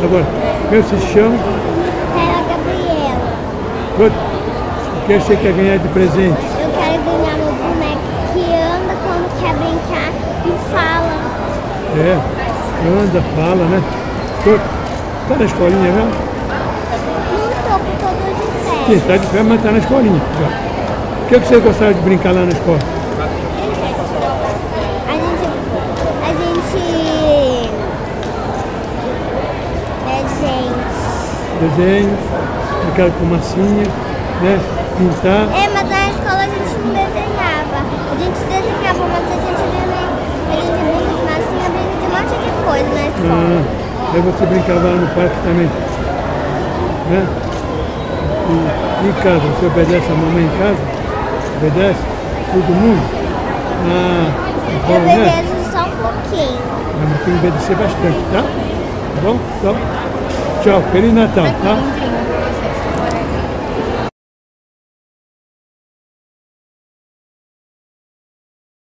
Agora, como você se chama? É a Gabriela. O que você quer ganhar de presente? Eu quero ganhar meu boneco que anda quando quer brincar e fala. É, anda, fala, né? Tá na escolinha mesmo? Não tô com todo de Sim, férias. tá de férias, mas tá na escolinha. Já. O que você gostava de brincar lá na escola? A gente Desenho, brincar com massinha, né? Pintar. É, mas na escola a gente não desenhava. A gente desenhava, mas a gente brinca de massinha, brinca de um monte de coisa na escola. Aí você brincava lá no parque também, né? E em casa, você obedece a mamãe em casa? Obedece? Todo mundo? Eu bom, né? obedeço só um pouquinho. Mas tem que obedecer bastante, tá? Tá bom? Então, tchau, Feliz Natal, tá?